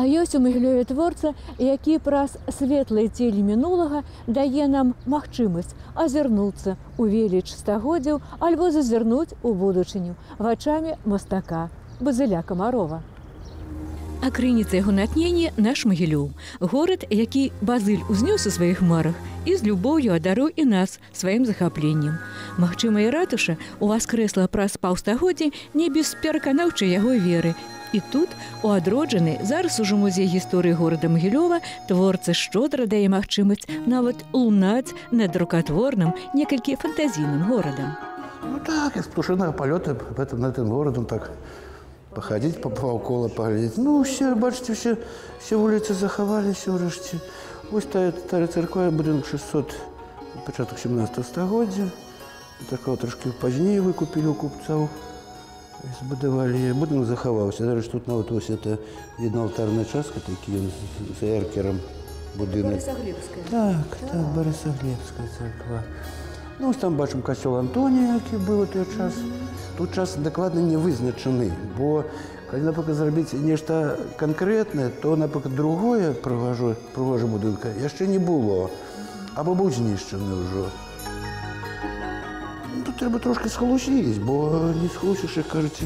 А ёсць у Магілёве творца, які праз светлыя целі мінулага дае нам магчымасць азірнуцца ў веліч стагоддзяў альбо зазірнуць у будучыню вачамі мастака Базыля Камарова. А крыніца яго натхнення наш Магілёў. Горад, які Базыль узнёс у сваіх марах і з любоўю адарыў і нас сваім захапленнем. Магчыма, і ратуша уваскрэсла праз паўстагоддзі не без пераканаўчай яго веры. І тут, у адроджаны, зараз ужо музей гісторыі горада Магілёва, творца шчодра дае магчымасць нават лунаць над рукатворным, некалькі фантазійным горадам. Ну так, из птушиного полета над этим городом так походить, пооколо поглядеть. Ну, все, бачите, все улицы заховали, все урешті. Ось старая церква, будинок 600, початок 17 стагоддзя. Такого трошки позднее выкупили у купцов. Збудовали. Будинок заховался. Даже тут навіть ось это видно алтарная частка, такие с эркером будинок. Борисоглебская. Так, Борисоглебская церква. Ну, ось там бачимо костел Антонія, який був у той час. Тут час докладно не визначений, бо коли, наприклад, зробити нечто конкретне, то, наприклад, другое пригоже будинка ще не було, або був знищений вже. Ну, тут треба трошки схолощитись, бо не схолощиш, як кажуть,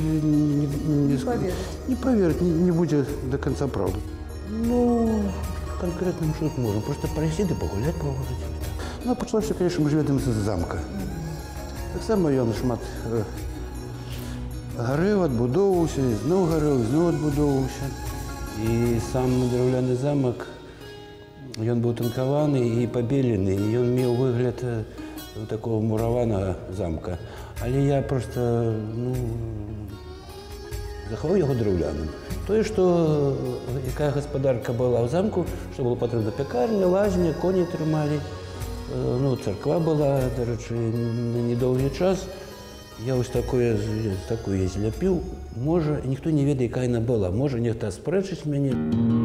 не повірить, не буде до кінця правди. Ну, конкретно що тут можна, просто пройти да погуляти по городі. Ну, почалося, звісно, ми живемо з замка. Так само ён шмат гарэў, адбудоўваўся, зноў гарэў, зноў адбудоўваўся. І сам драўляны замак, ён быў танкаваны і пабелены, і ён меў выгляд такого мураванага замка. Але я просто захаваў яго драўляным. Тое, што якая гаспадарка была ў замку, што было патрэбна пякарня, лазня, коні трымалі. Ну, церква была, до речі, на недовгий час. Я ось такое зляпіў. Може, ніхто не ведае, яка яна была. Може, нехто спрэчыць мяне.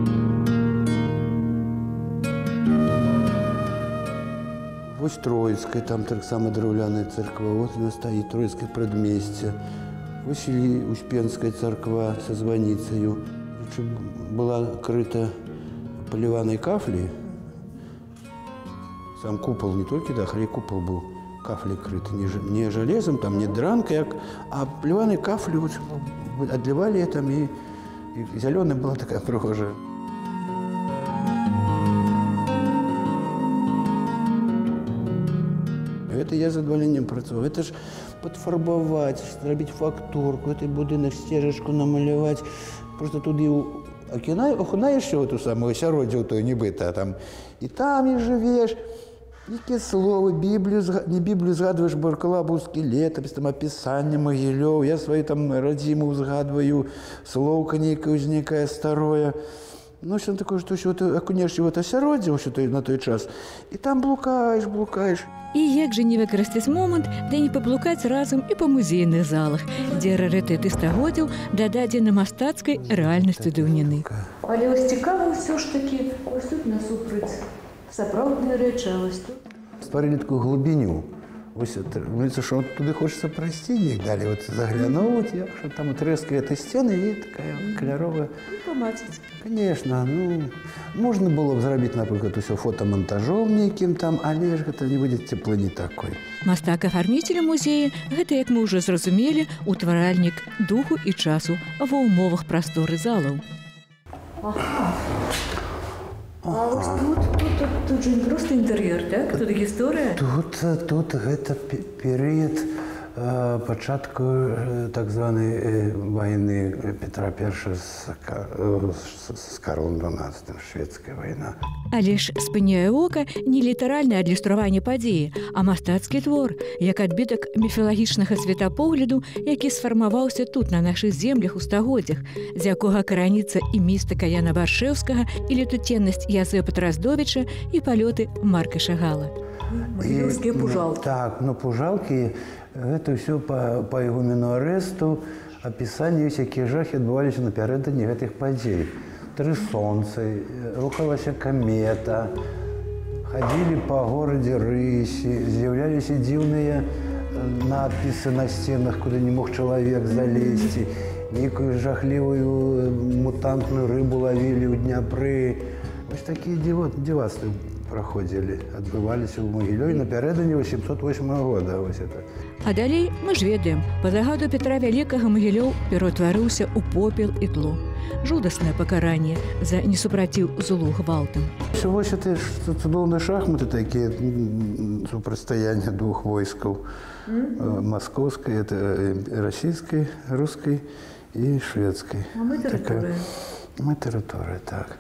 Ось Троицкая, там так само драўляная церква. Вот она стоит, Троицкое предместье. Ось Успенская церква со званіцаю. Была крыта поліванай кафлей. Сам купол не только дах, але купол был кафлей крыт. Не железом, там, не дранкой, а плеваной кафлей вот, отливали там, и зеленая была такая прохожая. Это я задоволеннем працаваў. Это ж подфарбовать, зрабіць фактурку, этой будинок, стежечку намалевать. Просто туды окунаешься в эту самую сяроддзю, то нібыта там, и там и живешь. Які словы, не Біблію згадуєш, Баркала був скелет, там описання Магілёў, я свою там радзіму згадваю, словка нейкае ўзнікае старое. Ну, що таке, що ти окунешся в это асяроддзе на той час, і там блукаеш. І як же не выкарыстаць момант, де не паблукаць разам і па музейных залах, дзе рарытэты стагоддзяў дададзены мастацкай рэальнасцю даўніны. Але ось цікава ўсё ж такі, ось тут насупраць сапраўдная рэчавасць. Стварылі такую глубіню. Ось это, що туди хочеться пройти, їх далі от заглянути, що там трескає ті стіни і така кольорова. Помацать. Звісно, ну, можна було б зробити, наприклад, усе фотомонтажом нейким там, але ж це не буде теплыні такой. Мастак-афарміцель музея – гэта, як мы ўжо зразумелі, утваральнік духу і часу ва ўмовах прасторы залаў. Ага. А ось тут же не просто інтэр'ер, так? Тут гісторыя? Тут гэта перыяд пачатку так званай вайны Петра I з Карлом XII, шведская вайна. Але ж спыняе ока не літаральнае адлюстраванне падзеі, а мастацкі твор, як адбітак міфалагічнага светапогляду, які сфармаваўся тут, на нашых землях у стагоддзях, з якога караніцца і містыка Яна Баршэўскага, і летуценнасць Язэпа Драздовіча, і палёты Марка Шагала. Магілёўскія пужалкі. Так, ну пужалкі, гэта ўсё па ігумену Арэсту, апісанне, якія жахі адбываліся напярэдадні гэтых падзей. Тры сонцы, рухалася камета, хадзілі па горадзе рысі, з'яўляліся дзіўныя надпісы на сценах, куды не мог чалавек залезці. некую жахливую мутантную рыбу ловили у Дняпры. Ось такие деваствы проходили, отбывались в Могилёве напярэдадні 808 года. Ось это. А далей мы ж ведаем, па загаду Петра Вялікага Магілёў пераўтварыўся ў попел і тло. Жудаснае пакаранне за несупраціў злу гвалтам. Вось это цудоўныя шахматы такія, супрацьстаяння двух войскаў. Маскоўскай, это расійскай, рускай і шведскай. А мы тэрыторыя. Мы тэрыторыя, так.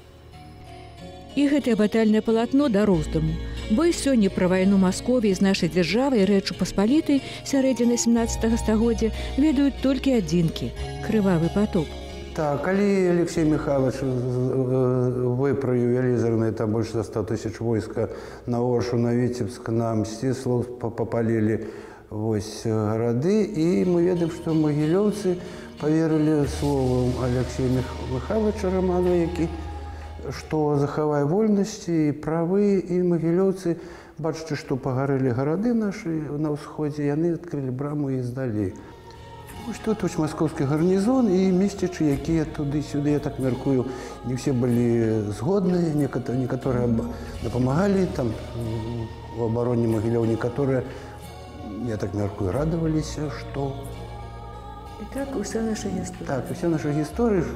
І гэтае батальнае палатно да роздуму. Бо і сёння пра вайну Масковіі з нашай дзяржавай і Рэчу Паспалітай сярэдзіны 17 стагоддзя ведаюць толькі адзінкі – крывавы потоп. Так, калі Алексей Михайлович выправіў вялізарныя, там больш за 100 тысяч войска на Оршу, на Віцебск, на Мсціслав папалілі вось гарады, і мы ведаем, што магілёўцы паверылі словам Алексея Михайловича Романова, які што захавае вольнасці і правы, і магілёўцы, бачачы, што пагарэлі гарады нашы на ўсходзе, яны адкрылі браму і здалі. Вось тут маскоўскі гарнізон і месцічы, якія туды-сюды, я так мяркую, не ўсе былі згодныя, некаторыя дапамагалі там у абароне Магілёў, некаторыя, я так мяркую, радаваліся, што... І так уся наша гісторыя. Так, уся наша гісторыя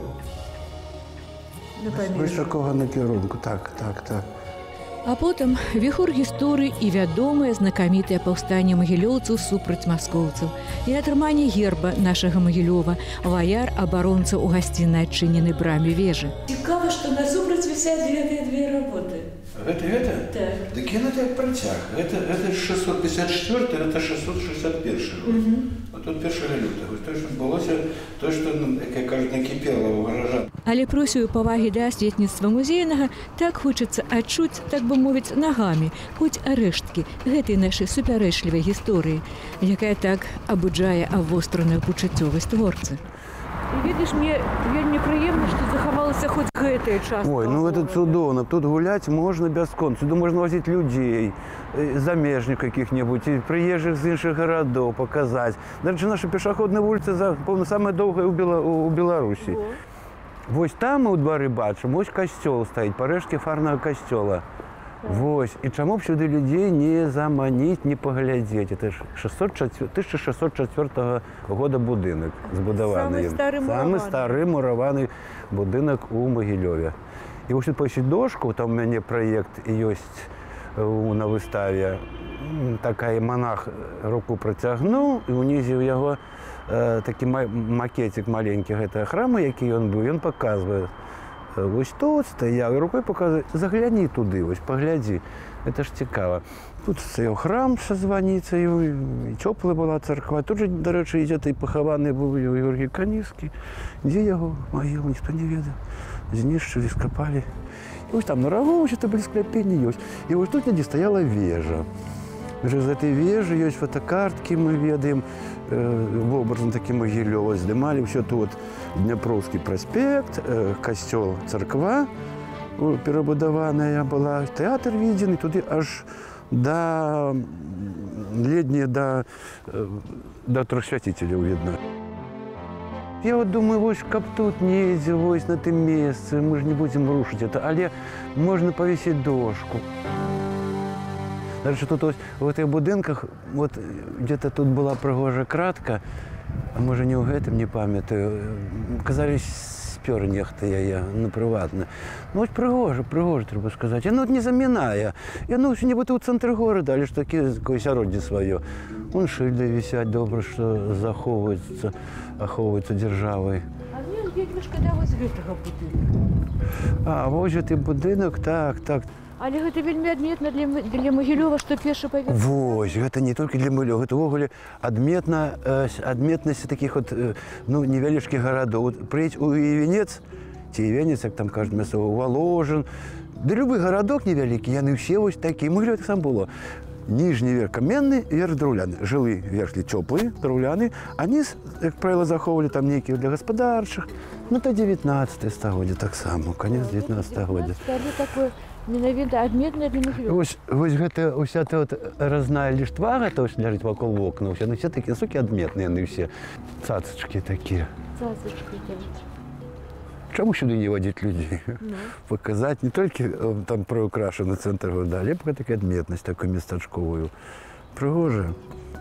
вось такога накірунку, так. А потым віхур гісторыі і вядомае знакамітае паўстанне магілёўцаў супраць маскоўцаў і атрыманне герба нашага Магілёва, ваяр-абаронца ў гасцінай адчыненай браме вежы. Цікава, што насупраць вісяць гэтыя две работы. Гэта? Так. Дык яна так працяг. Гэта 654, это 661. А тут 1 лютага. Тое, што адбылося, тое, што, як кажуць, накіпела ў гаражан. Але просію павагі да асветніцтва музейнага так хочацца адчуць, так бы мовіць, нагамі, хоць арэшткі гэтай нашай супярэчлівай гісторыі, якая так абуджае абвостраную пачуццёвасць творцы. І ведаеш, мне вельмі прыемна, што захавалася хоць гэтая частка. Ой, ну это цудоўна. Тут гуляць можна бясконца. Сюды можна возіць людзей, замежнік каких-небудзь, і прыезджых з іншых гарадоў паказаць. Дарэчы, наша пешаходная вуліца, пэўна, самая доўгая ў Беларусі. Вось там мы ў двары бачым, вось касцёл стаіць, парэшткі фарнага касцёла. Вось. І чаму б сюды людзей не заманіць, не паглядзець. Это ж 1604 года будынак збудаваны. Самы стары мураваны будынак у Магілёве. І вось тут пойсці дошку, там у мяне праект ёсць на выставе. Такая монах руку працягнуў, і ўнізе ў яго такі макетик маленькі гэтага храма, які ён быў, ён паказвае. Вось тут стаяў і рукой паказвае, загляні туды, вось паглядзі, это ж цікава. Тут стаяў храм са званіцаю, і цёплая была царква. Тут жа, дарэчы, ідзе і пахаваны быў Георгій Канівскі. Дзе яго магілу, ніхто не ведае. Знішчылі, скапалі. І вось там на рагу ўсё это былі скляпенні ёсць. І вось тут недзе стаяла вежа. З гэтай вежы ёсць фотокарткі, мы ведаем, вобразна такі Магілёва здымалі. Ўсё тут Дняпроўскі праспект, касцёл, царква перабудаваная была, тэатр видзены, туды аж ледне да трохсвяціцеляў відно. Я вот думаю, вось каб тут недзе, вось на тым месцы, мы ж не будзем рушыць это, але можна павесіць дошку. Дальше тут ось в гэтых будынках, вот где-то тут была прыгожая кратка, а можа не ў гэтым, не памятаю, казалі, спёр нехта яе на прыватна. Ну, вось прыгожа, трэба сказаць. Яно не замінае. Яно ўсё нібыта ў цэнтры горада, але ж такое асяроддзе сваё. Вон шыльды вісяць добра, што ахоўваюцца дзяржавай. А мне вельмі шкада вось гэтага будынка. А, вось гэты будынак, так. Але гэта вельмі адметна для Магілёва, што першы паверх. Вось, гэта не толькі для Магілёва, гэта ўвогуле адметнасць такіх от, невялічкіх гарадоў. Прыедзь у Івенец, ці Івенец, як там кажуць мясцовы, Воложин. Да любы гарадок невялікі, яны ўсе вось такія. Магілёў так сам было. Ніжні верх каменны, верх драўляны. Жылы верхлі цёплыя, драўляны, а низ, як правіла, захоўвалі там нейкія для гаспадарчых. Ну, то 19 стагоддзя таксама, конец 19 стагоддзя. Такое Менавіта адметная для Магілёва. Вось гэта ўся разная ліштва, гэта ляжыць вакол вокна, ўсе, все такія сукі адметныя, яны ўсе цацачкі такія. Цацачкі, так. Чаму сюды не вадзіць людзей? Паказаць не толькі там прыукрашаны цэнтр города, але такая адметнасць такую местачковую. Прыгожая.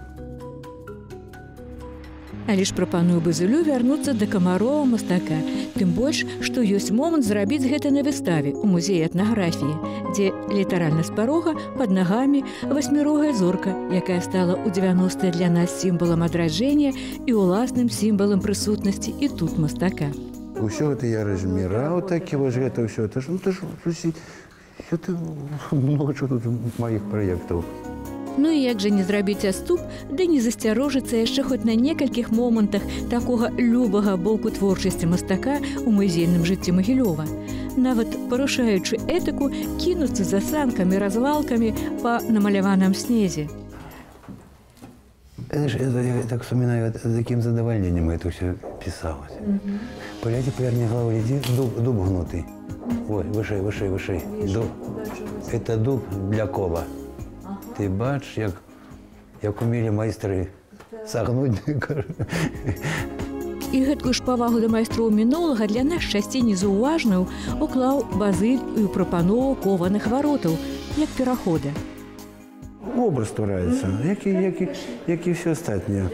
Але ж прапаную Базылю вярнуцца да камарова мастака. Тым больш, што ёсць момант зрабіць гэта на выставе ў музеі этнаграфіі, дзе літаральна з парога пад нагамі васьмірогая зорка, якая стала ў 90-е для нас сімвалам адраджэння і ўласным сімвалам прысутнасці і тут мастака. Усё гэта я разміраў такі, вось гэта ўсё. Гэта много чого тут маіх праектаў. Ну і як жа не зрабіць аступ, ды не засцярожыцца яшчэ хоць на некалькіх момантах такога любага боку творчасці мастака ў музейным жыцці Магілёва. Нават парушаючы этыку, кінуцца за санкамі, развалкамі па намаляваным снезе. Я так вспоминаю, с каким задовольнением это все писалось. Погляди, поверни голову, иди, дуб гнутый. Ой, выше. Это дуб для кола. Ты бачиш, як умели майстри сагнуть. І гэткую ж павагу да майстроў мінулага для нас часцей незаўважную уклаў Базыль і ў прапанову кованых варотаў, як перахода. Образ ствараецца, як і все астатняе.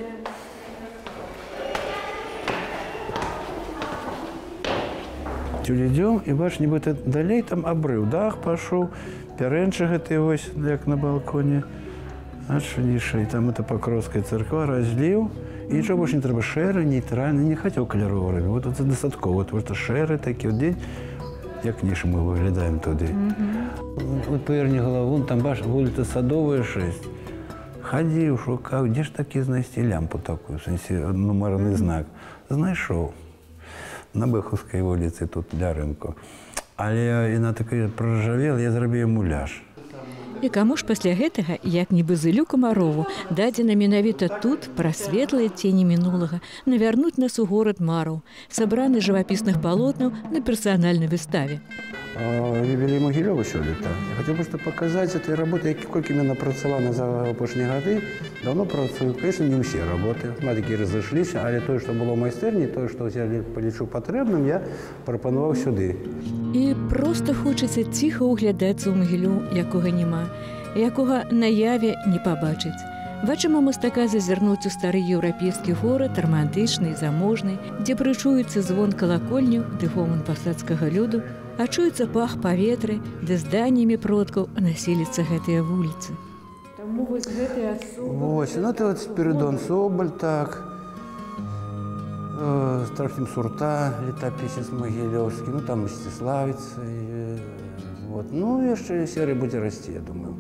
Сюды ідём, і бач, нібыта далей там абрыў, дах пашоў, пярэнчы гэты вось, як на балконе. А що ніша, і там это Покровская царква, разліў, і нічого больш не трэба, шэры, нейтральны, не хацеў каляровы рабіць. Вот это дастаткова, вот шэры такі, от дзень, як ніша мы выглядаем туды. Вот поверни голову, там баш, вуліца Садовая, 6. Хадзіў, шукаў, дзе ж такі знайсці лямпу такую, в сэнсе, нумарны знак. Знайшоў. На Бэхаўскай вуліцы, тут для рынку. Але яна такая проржавела, я зрабіў яму ляж. І каму ж пасля гэтага, як не Базылю Камарову, дадзена менавіта тут пра светлыя цені мінулага, навярнуць нас у горад мараў, сабраны жывапісных палотнаў на персанальнай выставе. Юбілей Магілёва сёлета. Я хацеў проста паказаць этой работы, колькі мне напрацавана за апошнія гады. Давно працую. Конечно, не ўсе работы. Мы такі разышліся, але тое, што было ў майстэрні, тое, што я палічу патрэбным, я прапанаваў сюды. І проста хочацца ціха ўглядацца ў Магілёў, якога няма, якога наяве не пабачыць. Вачыма мастака зазірнуць у стары еўрапейскі горад, романтычны, заможны, дзе прычуецца звон калакольняў ды гоман пасадскага люду, а чуецца пах паветры, ды зданнямі продкаў населіцца гэтыя вуліцы. Таму вось гэтыя асобы... Вось, ну это вот Спиридон Соболь, так. Трофим Сурта, летописец Могилевский, ну там Мстиславец. Вот. Ну, яшчэ серый будзе расці, я думаю.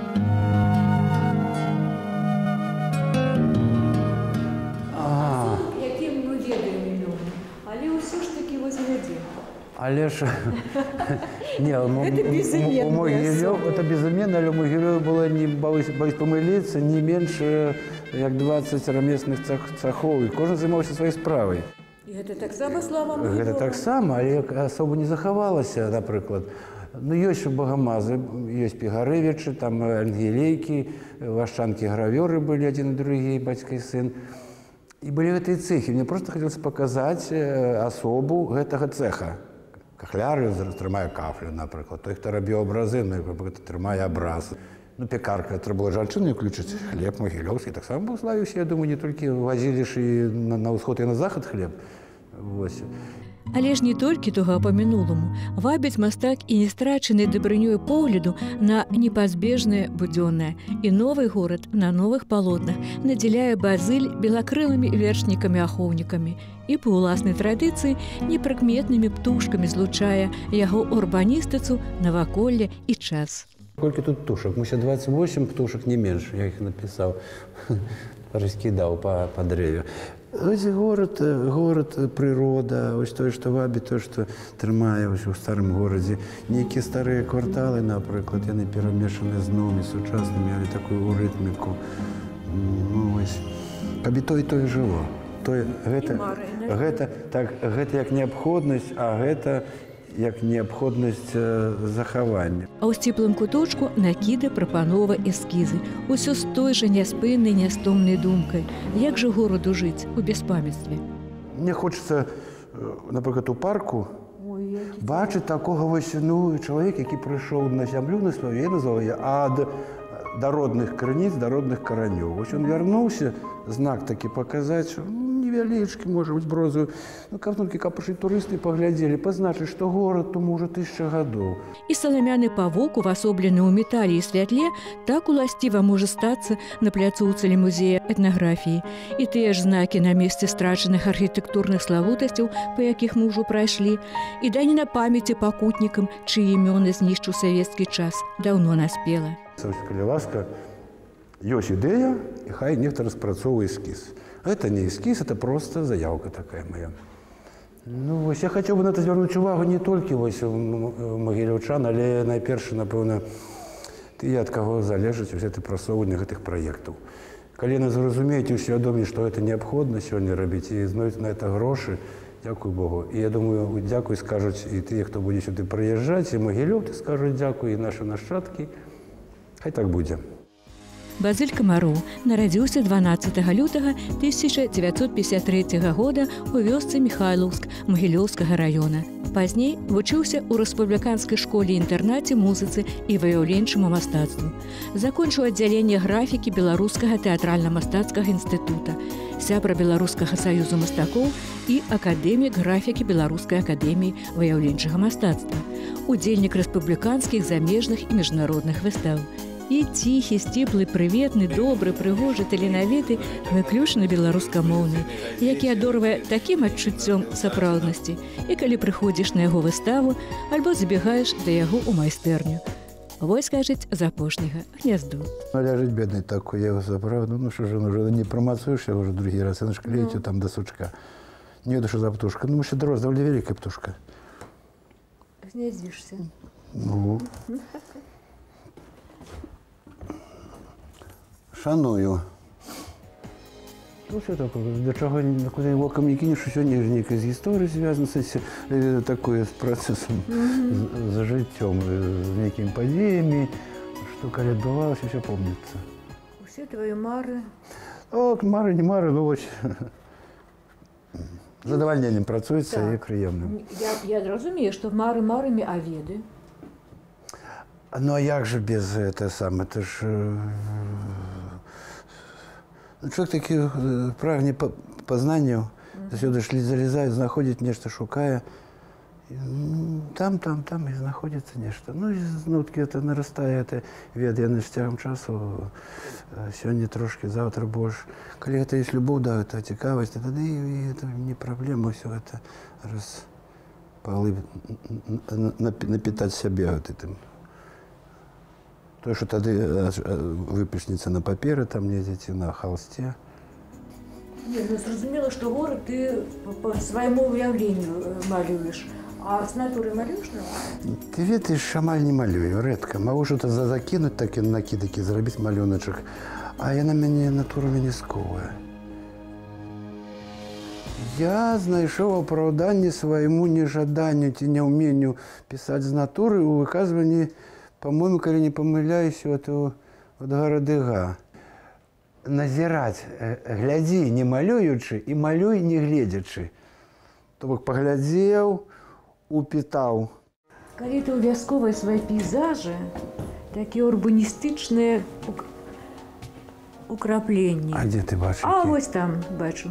Якім мы ведаем ён, але ўсё ж такі вось глядзім. Але ж... Не, у безыменная Могилёв, это безыменна, але у Могилёва было, не боюсь помылиться, не менше, як 20 рамесных цехов, і кожен займаўся сваёй справай. І гэта таксама слава Магілёва? Гэта таксама, але асоба не захавалася, напрыклад. Ну, ёсць багамазы, ёсць Пігарэвічы, там ангелейкі, вашчанкі-гравёры былі, адзін і другі, бацька і сын. І былі гэтыя цэхі. Мне проста хацелася паказаць асобу гэтага цэха. Кахляр трымае кафлю, напрыклад. Той, хто рабіў абразы, трымае абраз. Ну, пекарка, трэба было жанчыну уключыць. Хлеб Могилёўскі таксама быў славіўся. Я думаю, не толькі вазілі ж і на ўсход і на захад хлеб. Вось. Але ж не толькі тога па-мінуламу. Вабіць мастак і не страчаны дабрынёй погляду на непазбежнае будзённае. І новы горад на новых палотнах надзяляе Базыль белакрылымі вершнікамі-ахоўнікамі і па ўласнай традыцыі непрыкметнымі птушкамі злучае яго урбаністыцу, наваколле і час. Колькі тут птушак? Муся 28 птушак, не менш, я іх напісаў, раскідаў па дрэве. Ось горад, прырода, ось тое, што вабіць, тое, што трымае у старым горадзе. Нейкія старыя кварталы, напрыклад, яны перамешаны з новымі, сучаснымі, але такую рытміку. Ну, ось, каб і тое жыло. Гэта як неабходнасць, а гэта як неабходнасць захавання. А ў сціплым куточку накіды, прапанова, эскізы. Усё з той жа няспыннай, нястомнай думкай. Як жа гораду жыць у беспамятстве? Мне хочацца, напрыклад, у парку бачыць такога вось, ну, чалавека, які прыйшоў на зямлю, на сваю, я называю яе, ад да родных крыніц, да родных каранёў. Вось ён вярнуўся, знак такі паказаць, невялічкі, можа быць, брозу. Ну, каб прыйшлі турысты, паглядзелі, пазначыць, што горад тому ўжо 1000 гадоў. І саламяны павук, увасоблены ў метале і святле, так уласціва можа стацца на пляцоўцы музея этнаграфіі. І тыя ж знакі на месцы страчаных архітэктурных славутасцяў, па якіх мы ўжо прайшлі, і даніна памяці пакутнікам, чыі імёны знішчыў савецкі час, даўно наспела. Калі ласка, ёсць ідэя, і хай нехта распрацоўвае эскіз. Это не эскіз, это просто заявка такая моя. Ну, вось я хацеў бы на это звярнуць увагу не толькі вось магіляўчан, але найперш, напэўна, тыя, ад каго залежыць гэта прасоўванне гэтых праектаў. Калі яны зразумеюць і усвядоміць, што гэта неабходна сёння рабіць і знойдуць на это грошы, дзякуй Богу. І я думаю, дзякуй скажуць і тыя, хто будзе сюды прыязджаць, і магілёўцы скажуць дзякуй, і нашы нашчадкі. Хай так будзе. Базыль Камароў нарадзіўся 12 лютага 1953 года ў вёсцы Міхайлаўск Магілёўскага раёна. Пазней вучыўся ў рэспубліканскай школе-інтэрнаце музыцы і выяўленчаму мастацтву. Закончыў аддзяленне графікі Беларускага тэатральна-мастацкага інстытута, сябра Беларускага саюзу мастакоў і акадэмік графікі Беларускай акадэміі выяўленчага мастацтва, удзельнік рэспубліканскіх, замежных і міжнародных выстаў. І ціхі, сціплы, прыветны, добры, прыгожы, таленавіты, выключна беларускамоўны, які адорвае такім адчуццём сапраўднасці. І калі прыходзіш на яго выставу, альбо забегаеш да яго ў майстэрню. Вось, кажуць, з апошняга гнязду. Ляжыць бедны такой, я яго забраў, ну што ж, уже не прамацуеш яго ўжо другі раз, яна ж клеіць там да сучка. Не ведаю, што за птушка, ну, яшчэ дарос, даволі вялікая птушка. Гнездзішся. Ну. Шаную. Ну, все такое, до чого, куди воком не кинеш, сьогодні ж нейка з історією зв'язано, з такою, з процесом, з життям, з некими подіями, що коли відбувалося, все пам'ятається. Усі твої мари? О, мари, не мари, ну ось. Задовольненням працюється і приємно. Я розумію, що мари марами, а веди? Ну, а як же без це саме, це ж... Чоловік таки прагне познанню, сюди ж залізає, знаходить нечто, шукає. Там і знаходиться нечто. Ну, і знутки це наростає, це ведення з тягом часу. Сьогодні трошки, завтра більше. Коли це є любов, да, це цікавість, тоді це не проблема все це напитати себе этим. То, що тоді випишеться на папері, там не на холсті. Ні, ну зрозуміло, що город ти по своєму уявленню малюєш. А з натури малюєш? Ти видиш, шамаль не малюю, редко. Могу щось закинути, такі накидки, зробити малюночок. А я на мене натуру не сковує. Я знайшов оправдання своєму нежаданню ці неумінню писати з натури у виказуванні, по-моєму, коли не помиляюсь, от Городига. Назирать, гляди, не малюючи, і малюй, не глядячи. Тобто поглядів, упитав. Коли ти у в'язковій свої пейзажі, такі урбаністичні украплення. А де ти бачиш? А ось там бачу.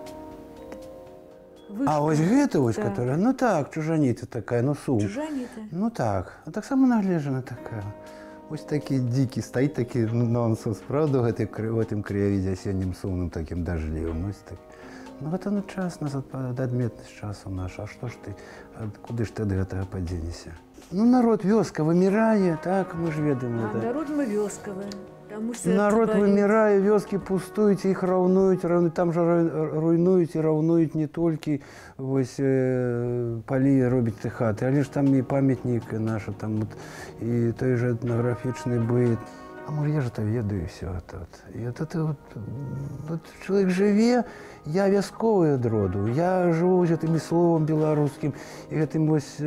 А ось гэта ось, которая, ну так, чужаніта такая, ну сум. Чужаніта? Ну так, а так само нагледжена такая. Ось такі дикі, стоїть такий нонсенс, правда, в этом краєвіді осіннім сумним таким дождливим. Ось так. Ну это на час назад, адметність часу наша, а що ж ти, куди ж ти до этого подінешся? Ну народ вёска вымирае, так, мы ж ведаем. А народ мы вёсковый. Народ вымирае, вёски пустують, їх раўнують, там же руйнують і раўнують не толькі ось палі робяць ці хаты, але ж там і памятнік наш, там і той же этнаграфічны быт. а може я ж это ведаю все это. І от чоловік живе, я в'язковий від роду, я живу з гэтым словом беларускім, і гэтым ось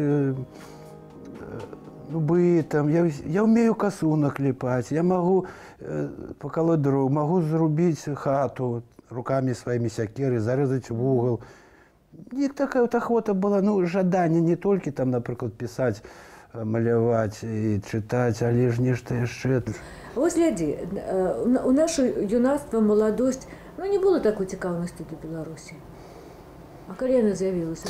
бытом, я умею косу наклепать, я могу поколоть дров, могу зарубить хату руками своими сякеры, зарезать в угол. И такая вот охота была, ну, жадание не только там, например, писать, маляваць і чытаць, але ж нешта яшчэ. Вось глядзі, у нашу юнацтва, маладосць, ну, не было такой цікаўнасці да Беларусі. А калі яна з'явілася?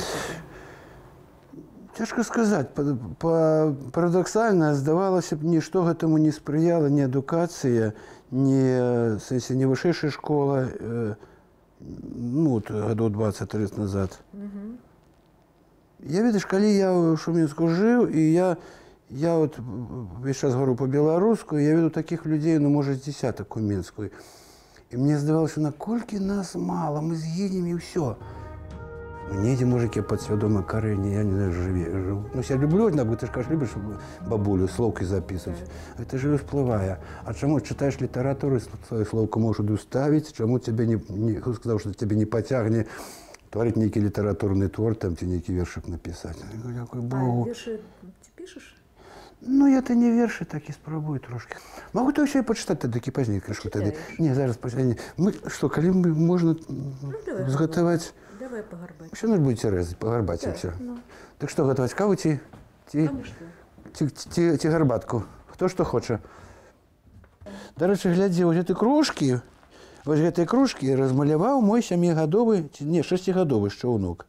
Цяжка сказаць. Парадаксальна, здавалася б, нішто гэтаму не спрыяла, ні адукацыя, ні вышэйшая школа, ну, гадоў 20-30 назад. Я, ведаеш, калі я ў Шумінску жыў, і я от весь час говорю по-беларуску, я веду такіх людзей, ну, можа, з дзесятак у Мінску. І мне здавалася, наколькі нас мала, мы згінем і ўсё. Недзе мужики подсвядома карэнне, я не знаю, жыву. Ну, я люблю, ты ж кажаш, любіш бабулю слоўкі записывать. Это же всплывае. А чаму читаешь літаратуру, свою слоўку можешь уставить, чаму тебе не сказал, что тебе не потягне творить нейкі літаратурны твор, там ці нейкі вершик написать. Дякую Богу. А верши ты пишешь? Ну, я-то не верши, так и спробую трошки. Могу то еще и почитать, таки позднее, крышку тогда. Не, зараз позднее. Мы что, коли можно сготовать... Давай погарбать. Що нас будете резати? Погарбати так, все. Ну. Так що готувати? Каву ті гарбатку? Хто що хоче? До речі, глядзі, ось гэтай кружкі размаляваў мой 7-гадовы, не, 6-гадовы ще унук.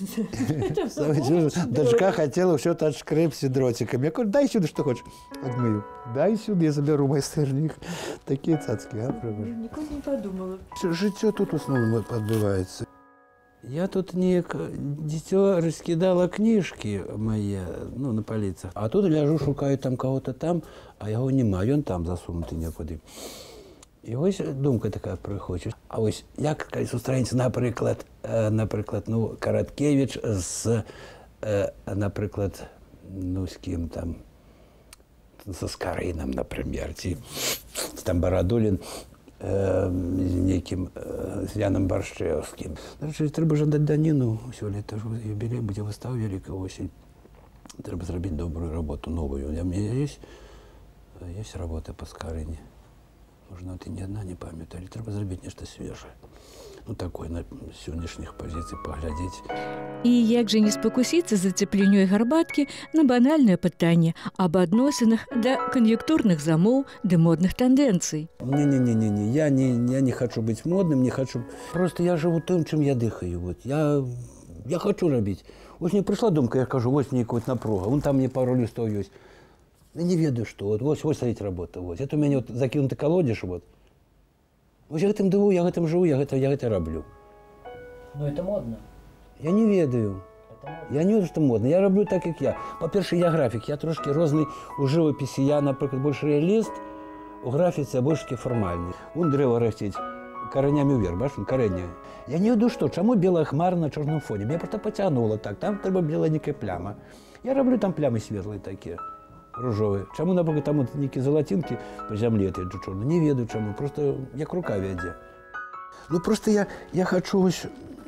Дочка хотела все тачкрепсі дротиками. Я говорю, дай сюда, что хочешь. Отмою. Дай сюда, я заберу майстерник. Такие цацки, а? Ніколи не подумала. Життя тут в основном подбивается. Я тут неяк дзіцё раскидала кніжкі мае, ну, на паліцах. А тут ляжу, шукаю там кого-то там, а яго няма, ён там засунуты некуды. І ось думка такая прыходзіць. А ось як калі сустраецца, напрыклад, ну, Караткевіч з, напрыклад, ну, з кім там, са Скарынам, например, ці там Барадулін, з некім, з Яном Баршчэўскім. Значыць, трэба жадаць даніну сёлета, юбілей будзе выстава вялікая осень. Трэба зрабіць добрую работу, новую. У мяне ёсць работа па Скарыне. Можна, ты ні адна не памятаю, але трэба зрабіць нешта свежае. Ну, такое на сённяшніх пазіцый паглядзець. І як жа не спакусіцца за цеплінёй гарбаткі на банальнае пытанне аб адносінах да кан'юнктурных замоў ды модных тэндэнцый. Не, я не хочу быць модным, не хочу. Просто я живу тым, чым я дыхаю. Вот. Я хочу рабіць. Вось мне прыйшла думка, я кажу, вось нейкая вот напруга, вон там мне пару лістов ёсць. Я не ведаю, што. Вот стоіць работа. Вот. Это у мяне вот закінуты калодзеж. Вот. Вось я гэтым дыву, я гэтым жыву, я гэта раблю. Но это модно. Я не ведаю. Я не ведаю, што модна. Я раблю так, як я. Па-першае, я графік. Я трошки розны у жывапісе. Я, напрыклад, больш рэаліст, у графіцы я больш такі фармальны. Вон дрэва расціць каранямі ўверх, бачиш, карэнне. Я не ведаю, што, чаму белая хмара на чорным фоне. Меня просто потягнула так. Там трэба белая некая пляма. Я раблю там плямы светлыя такія. Ружовые. Чаму, напрыклад, там нейкія залацінкі па зямлі этой чорнай? Не ведаю чаму, просто як рука вядзе. Ну просто я хочу ось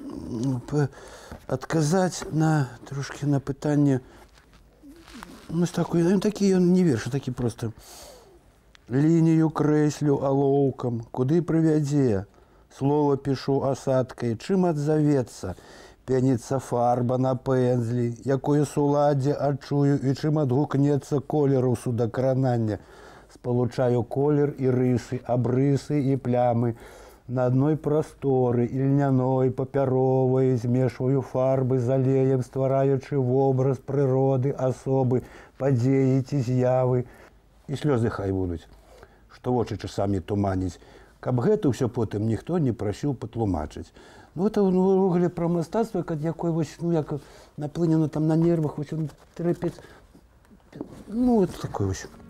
адказаць на трошки на пытанне, ну такі ён не верш, такі просто лінію крэслю алоўкам, куды прывядзе, слова пішу асадкай, чым адзавецца, пеніцца фарба на пензлі, якое суладдзе адчую і чым адгукнецца колеру судакранання. Спалучаю колер і рысы, абрысы і плямы. На адной прасторы, ільняной, папяровай, змешваю фарбы з алеем, ствараючы вобраз прыроды, асобы, падзеі ці з'явы. І слёзы хай будуць, што вочы часамі туманіць, каб гэта ўсё потым ніхто не прасіў патлумачыць. Ну, это увогуле пра мастацтва, якое вось, ну, як наплынено там на нервах, вось он трапец. Ну, вот такое вось.